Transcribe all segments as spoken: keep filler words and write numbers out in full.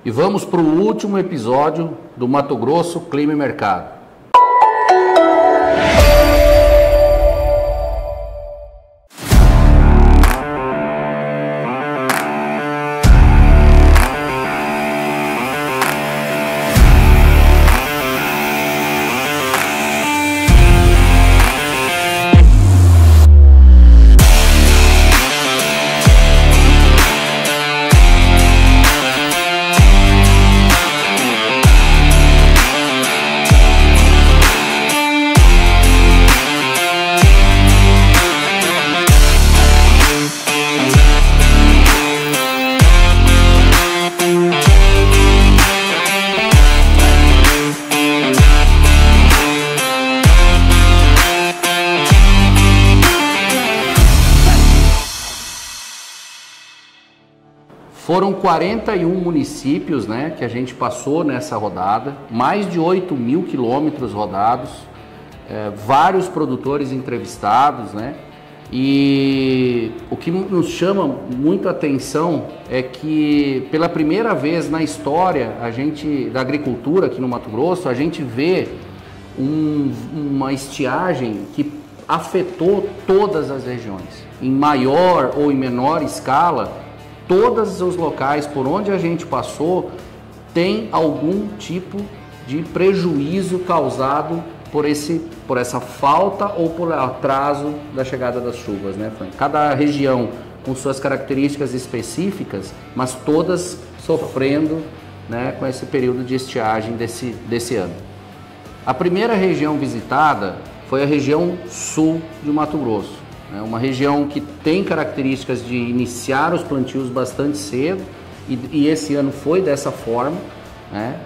E vamos para o último episódio do Mato Grosso Clima e Mercado. Foram quarenta e um municípios, né, que a gente passou nessa rodada, mais de oito mil quilômetros rodados, é, vários produtores entrevistados, né, e o que nos chama muito a atenção é que pela primeira vez na história a gente, da agricultura aqui no Mato Grosso, a gente vê um, uma estiagem que afetou todas as regiões, em maior ou em menor escala. Todos os locais por onde a gente passou tem algum tipo de prejuízo causado por, esse, por essa falta ou por atraso da chegada das chuvas, né, Frank? Cada região com suas características específicas, mas todas sofrendo, né, com esse período de estiagem desse, desse ano. A primeira região visitada foi a região sul de Mato Grosso. É uma região que tem características de iniciar os plantios bastante cedo e, e esse ano foi dessa forma, né?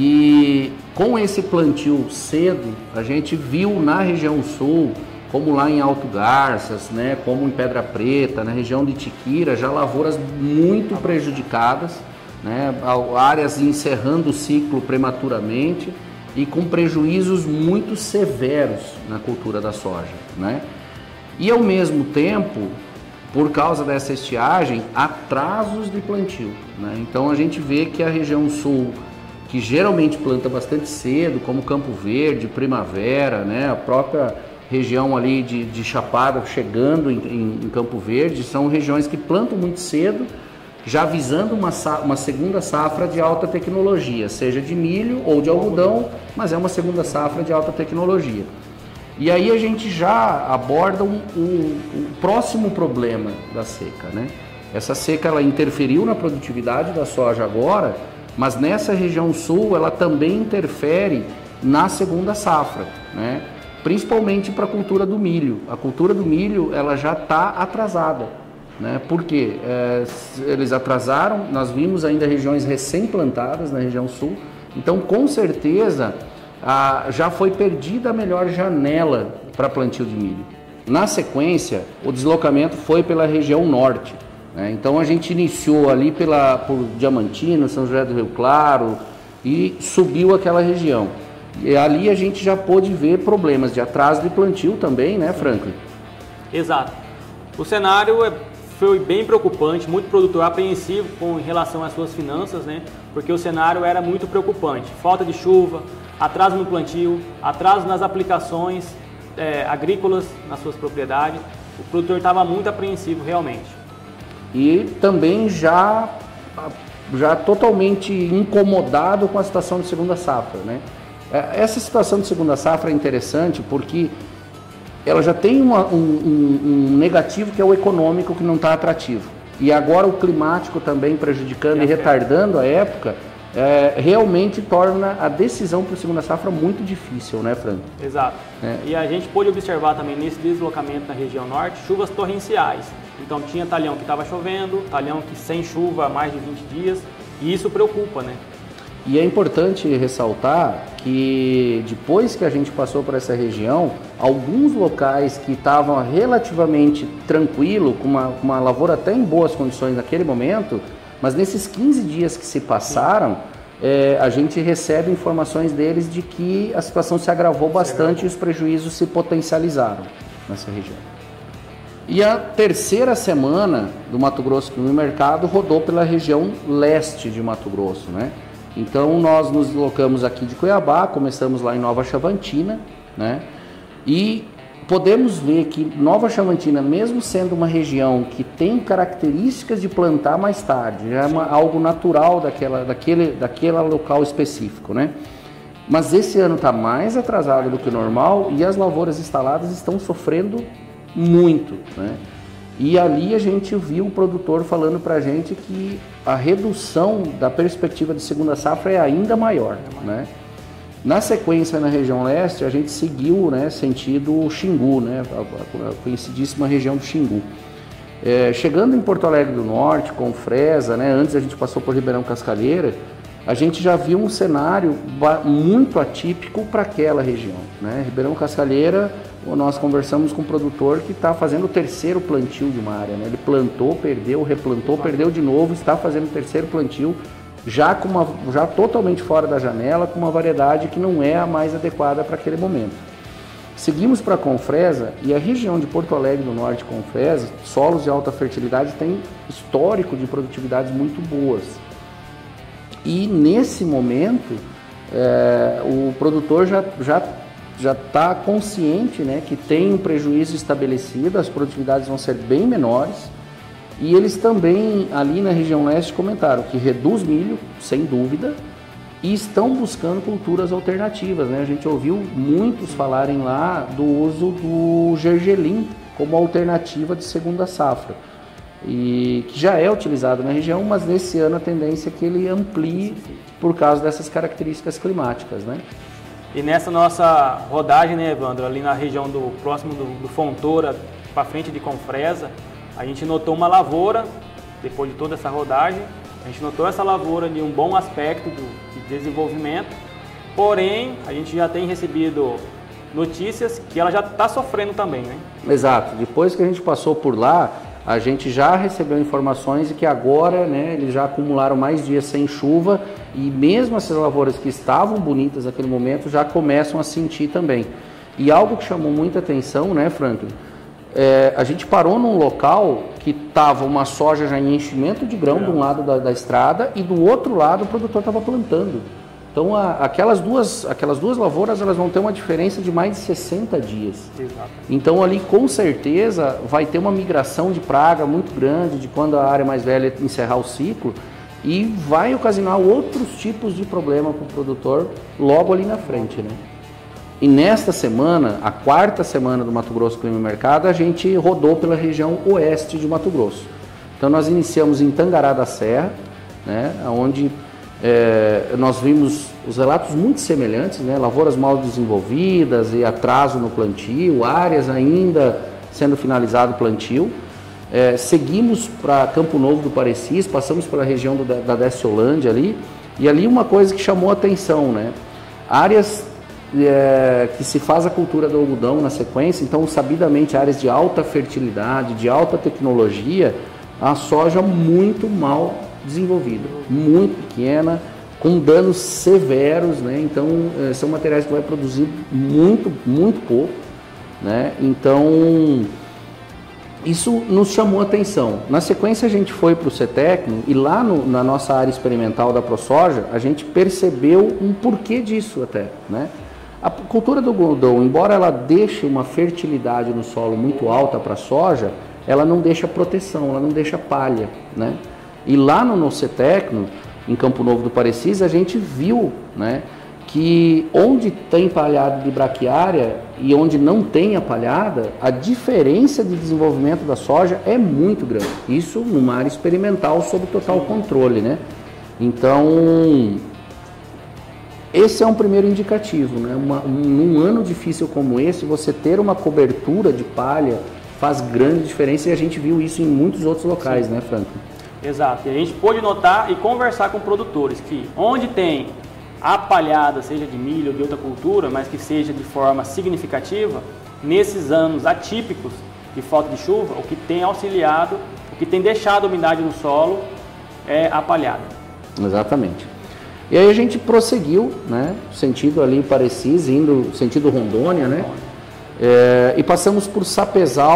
E com esse plantio cedo, a gente viu na região sul, como lá em Alto Garças, né? Como em Pedra Preta, na região de Tiquira, já lavouras muito prejudicadas, né? Áreas encerrando o ciclo prematuramente e com prejuízos muito severos na cultura da soja, né? E ao mesmo tempo, por causa dessa estiagem, atrasos de plantio, né? Então a gente vê que a região sul, que geralmente planta bastante cedo, como Campo Verde, Primavera, né? A própria região ali de, de Chapada chegando em, em, em Campo Verde, são regiões que plantam muito cedo, já visando uma, uma segunda safra de alta tecnologia, seja de milho ou de algodão, mas é uma segunda safra de alta tecnologia. E aí a gente já aborda um, um, um próximo problema da seca, né? Essa seca ela interferiu na produtividade da soja agora, mas nessa região sul ela também interfere na segunda safra, né? Principalmente para a cultura do milho. A cultura do milho ela já está atrasada, né? Por quê? É, eles atrasaram, nós vimos ainda regiões recém-plantadas na região sul, então com certeza Ah, já foi perdida a melhor janela para plantio de milho. Na sequência, o deslocamento foi pela região norte, né? Então a gente iniciou ali pela, por Diamantina, São José do Rio Claro e subiu aquela região. E ali a gente já pôde ver problemas de atraso de plantio também, né, Franklin? Exato. O cenário é, foi bem preocupante, muito produtor apreensivo com em relação às suas finanças, né? Porque o cenário era muito preocupante. Falta de chuva, atraso no plantio, atraso nas aplicações é, agrícolas nas suas propriedades. O produtor estava muito apreensivo realmente. E também já, já totalmente incomodado com a situação de segunda safra, né? Essa situação de segunda safra é interessante porque ela já tem uma, um, um, um negativo que é o econômico, que não está atrativo. E agora o climático também prejudicando e, e retardando a época, É, realmente torna a decisão para a segunda safra muito difícil, né, Frank? Exato. É. E a gente pôde observar também nesse deslocamento na região norte, chuvas torrenciais. Então tinha talhão que estava chovendo, talhão que sem chuva há mais de vinte dias, e isso preocupa, né? E é importante ressaltar que depois que a gente passou por essa região, alguns locais que estavam relativamente tranquilo, com uma, uma lavoura até em boas condições naquele momento, mas nesses quinze dias que se passaram, é, a gente recebe informações deles de que a situação se agravou bastante e os prejuízos se potencializaram nessa região. E a terceira semana do Mato Grosso Clima e Mercado rodou pela região leste de Mato Grosso, né? Então nós nos deslocamos aqui de Cuiabá, começamos lá em Nova Chavantina, né? E podemos ver que Nova Chavantina, mesmo sendo uma região que tem características de plantar mais tarde, já é uma, algo natural daquela, daquele, daquele local específico, né? Mas esse ano está mais atrasado do que o normal e as lavouras instaladas estão sofrendo muito, né? E ali a gente viu o produtor falando para a gente que a redução da perspectiva de segunda safra é ainda maior, né? Na sequência, na região leste, a gente seguiu, né, sentido Xingu, né, a, a, a conhecidíssima região do Xingu. É, chegando em Porto Alegre do Norte, com Fresa, né, antes a gente passou por Ribeirão Cascalheira, a gente já viu um cenário muito atípico para aquela região, né? Ribeirão Cascalheira, nós conversamos com um produtor que está fazendo o terceiro plantio de uma área, né? Ele plantou, perdeu, replantou, perdeu de novo, está fazendo o terceiro plantio, já, com uma, já totalmente fora da janela, com uma variedade que não é a mais adequada para aquele momento. Seguimos para Confresa e a região de Porto Alegre do Norte, Confresa, solos de alta fertilidade, tem histórico de produtividades muito boas. E nesse momento, é, o produtor já já já está consciente, né, que tem um prejuízo estabelecido, as produtividades vão ser bem menores. E eles também, ali na região leste, comentaram que reduz milho, sem dúvida, e estão buscando culturas alternativas, né? A gente ouviu muitos falarem lá do uso do gergelim como alternativa de segunda safra, e que já é utilizado na região, mas nesse ano a tendência é que ele amplie por causa dessas características climáticas, né? E nessa nossa rodagem, né, Evandro, ali na região do próximo do, do Fontoura, para frente de Confresa, a gente notou uma lavoura, depois de toda essa rodagem, a gente notou essa lavoura de um bom aspecto do, de desenvolvimento, porém, a gente já tem recebido notícias que ela já está sofrendo também, né? Exato. Depois que a gente passou por lá, a gente já recebeu informações de que agora, né, eles já acumularam mais dias sem chuva e mesmo essas lavouras que estavam bonitas naquele momento já começam a sentir também. E algo que chamou muita atenção, né, Franklin? É, a gente parou num local que estava uma soja já em enchimento de grão de um lado da, da estrada e do outro lado o produtor estava plantando. Então a, aquelas, duas, aquelas duas lavouras elas vão ter uma diferença de mais de sessenta dias. Exato. Então ali com certeza vai ter uma migração de praga muito grande de quando a área mais velha encerrar o ciclo e vai ocasionar outros tipos de problema para o produtor logo ali na frente, né? E nesta semana, a quarta semana do Mato Grosso Clima e Mercado, a gente rodou pela região oeste de Mato Grosso. Então nós iniciamos em Tangará da Serra, né, onde é, nós vimos os relatos muito semelhantes, né, lavouras mal desenvolvidas e atraso no plantio, áreas ainda sendo finalizado o plantio. É, seguimos para Campo Novo do Parecis, passamos pela região do, da Desciolândia ali, e ali uma coisa que chamou a atenção, né, áreas É, que se faz a cultura do algodão na sequência, então sabidamente áreas de alta fertilidade, de alta tecnologia, a soja muito mal desenvolvida, muito pequena, com danos severos, né? Então é, são materiais que vai produzir muito, muito pouco, né? Então isso nos chamou a atenção. Na sequência a gente foi para o CETECNO e lá no, na nossa área experimental da ProSoja a gente percebeu um porquê disso até, né? A cultura do algodão, embora ela deixe uma fertilidade no solo muito alta para a soja, ela não deixa proteção, ela não deixa palha, né? E lá no, no CETECNO, em Campo Novo do Parecis, a gente viu, né, que onde tem palhada de braquiária e onde não tem a palhada, a diferença de desenvolvimento da soja é muito grande. Isso numa área experimental sob total controle, né? Então esse é um primeiro indicativo, né? Uma, um, num ano difícil como esse, você ter uma cobertura de palha faz grande diferença e a gente viu isso em muitos outros locais, sim, né, Franklin? Exato, e a gente pôde notar e conversar com produtores que onde tem a palhada, seja de milho ou de outra cultura, mas que seja de forma significativa, nesses anos atípicos de falta de chuva, o que tem auxiliado, o que tem deixado a umidade no solo é a palhada. Exatamente. E aí a gente prosseguiu, né, sentido ali Parecis, indo sentido Rondônia, né, é, e passamos por Sapezal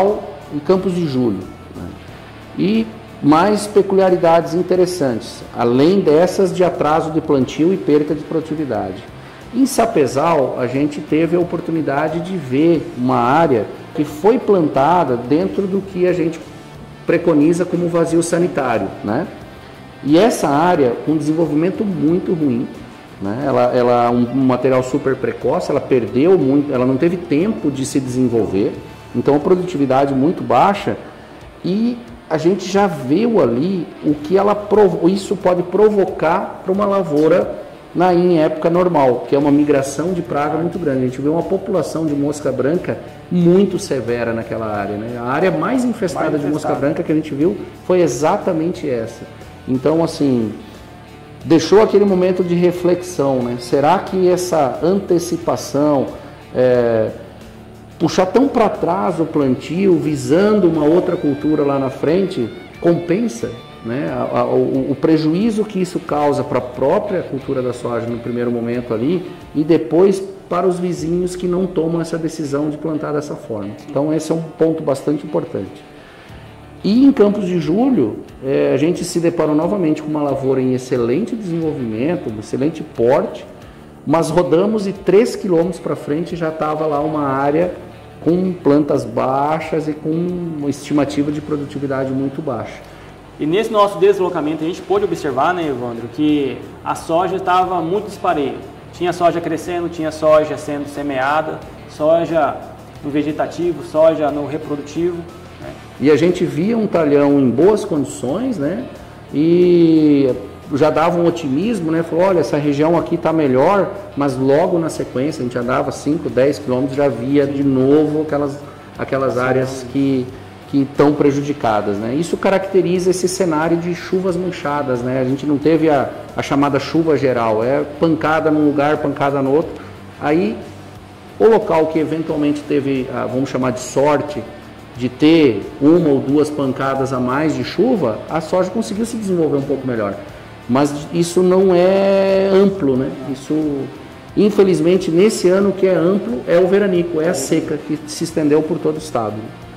em Campos de Julho. Né? E mais peculiaridades interessantes, além dessas de atraso de plantio e perda de produtividade. Em Sapezal, a gente teve a oportunidade de ver uma área que foi plantada dentro do que a gente preconiza como vazio sanitário, né? E essa área, com um desenvolvimento muito ruim, né? Ela, ela um, um material super precoce, ela perdeu muito, ela não teve tempo de se desenvolver, então a produtividade muito baixa, e a gente já viu ali o que ela provo, isso pode provocar para uma lavoura na, em época normal, que é uma migração de praga muito grande. A gente vê uma população de mosca branca muito severa naquela área, né? A área mais infestada mais de mosca branca que a gente viu foi exatamente essa. Então, assim, deixou aquele momento de reflexão, né? Será que essa antecipação, é, puxar tão para trás o plantio, visando uma outra cultura lá na frente, compensa, né? A, a, o, o prejuízo que isso causa para a própria cultura da soja no primeiro momento ali, e depois para os vizinhos que não tomam essa decisão de plantar dessa forma. Então esse é um ponto bastante importante. E em Campos de Julho, é, a gente se deparou novamente com uma lavoura em excelente desenvolvimento, um excelente porte, mas rodamos e três quilômetros para frente já estava lá uma área com plantas baixas e com uma estimativa de produtividade muito baixa. E nesse nosso deslocamento a gente pôde observar, né, Evandro, que a soja estava muito dispareja. Tinha soja crescendo, tinha soja sendo semeada, soja no vegetativo, soja no reprodutivo. Né? E a gente via um talhão em boas condições, né? E já dava um otimismo, né? Falou, olha, essa região aqui está melhor, mas logo na sequência, a gente andava cinco, dez quilômetros, já via de novo aquelas, aquelas áreas que que estão prejudicadas, né? Isso caracteriza esse cenário de chuvas manchadas, né? A gente não teve a, a chamada chuva geral, é pancada num lugar, pancada no outro. Aí, o local que eventualmente teve, a, vamos chamar de sorte, de ter uma ou duas pancadas a mais de chuva, a soja conseguiu se desenvolver um pouco melhor. Mas isso não é amplo, né? Isso, infelizmente, nesse ano o que é amplo é o veranico, é a seca que se estendeu por todo o estado.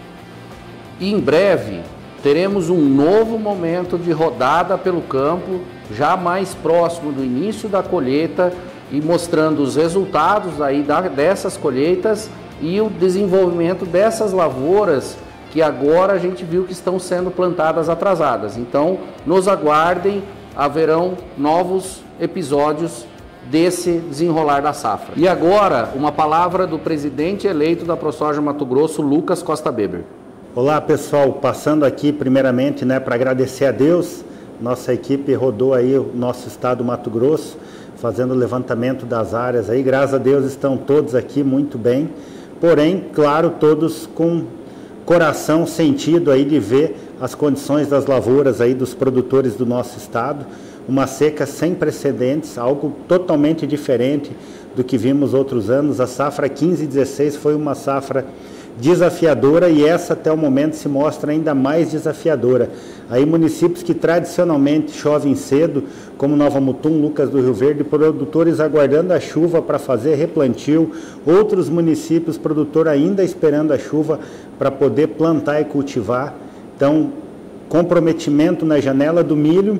E em breve teremos um novo momento de rodada pelo campo, já mais próximo do início da colheita e mostrando os resultados aí da, dessas colheitas e o desenvolvimento dessas lavouras que agora a gente viu que estão sendo plantadas atrasadas. Então, nos aguardem, haverão novos episódios desse desenrolar da safra. E agora, uma palavra do presidente eleito da ProSoja Mato Grosso, Lucas Costa Beber. Olá pessoal, passando aqui primeiramente, né, para agradecer a Deus. Nossa equipe rodou aí o nosso estado do Mato Grosso, fazendo o levantamento das áreas aí, graças a Deus estão todos aqui muito bem, porém, claro, todos com coração sentido aí de ver as condições das lavouras aí dos produtores do nosso estado, uma seca sem precedentes, algo totalmente diferente do que vimos outros anos. A safra quinze e dezesseis foi uma safra desafiadora e essa até o momento se mostra ainda mais desafiadora. Aí municípios que tradicionalmente chovem cedo, como Nova Mutum, Lucas do Rio Verde, produtores aguardando a chuva para fazer replantio, outros municípios, produtor ainda esperando a chuva para poder plantar e cultivar. Então, comprometimento na janela do milho,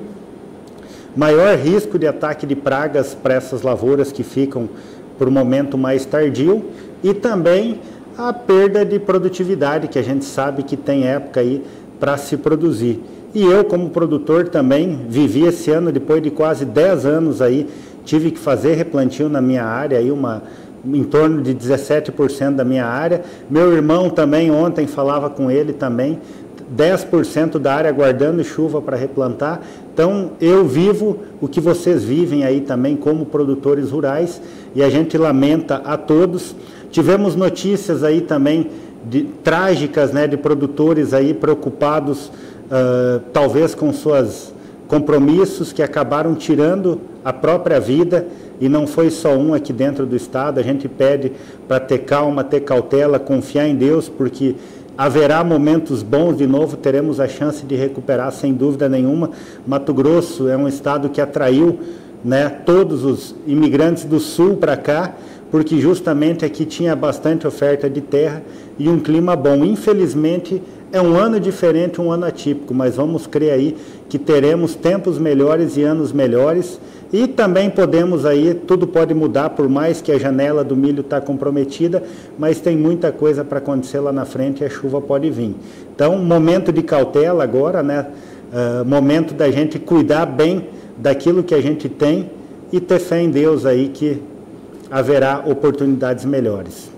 maior risco de ataque de pragas para essas lavouras que ficam por um momento mais tardio e também a perda de produtividade, que a gente sabe que tem época aí para se produzir. E eu, como produtor, também vivi esse ano, depois de quase dez anos aí, tive que fazer replantio na minha área, aí uma, em torno de dezessete por cento da minha área. Meu irmão também, ontem falava com ele também, dez por cento da área aguardando chuva para replantar. Então, eu vivo o que vocês vivem aí também como produtores rurais e a gente lamenta a todos. Tivemos notícias aí também de, trágicas, né, de produtores aí preocupados, uh, talvez com seus compromissos, que acabaram tirando a própria vida, e não foi só um aqui dentro do estado. A gente pede para ter calma, ter cautela, confiar em Deus, porque haverá momentos bons de novo, teremos a chance de recuperar sem dúvida nenhuma. Mato Grosso é um estado que atraiu, né, todos os imigrantes do sul para cá, porque justamente aqui tinha bastante oferta de terra e um clima bom. Infelizmente, é um ano diferente, um ano atípico, mas vamos crer aí que teremos tempos melhores e anos melhores, e também podemos aí, tudo pode mudar, por mais que a janela do milho está comprometida, mas tem muita coisa para acontecer lá na frente e a chuva pode vir. Então, momento de cautela agora, né? Uh, momento da gente cuidar bem daquilo que a gente tem e ter fé em Deus aí que haverá oportunidades melhores.